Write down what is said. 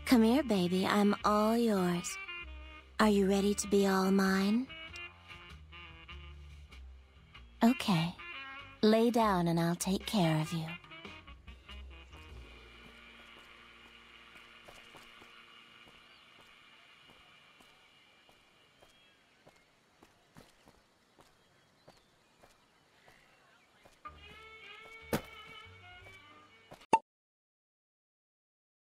Come here, baby. I'm all yours. Are you ready to be all mine? Okay. Lay down and I'll take care of you.